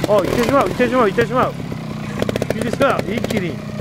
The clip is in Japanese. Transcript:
行ってしまう、行ってしまう、行ってしまう。一気に。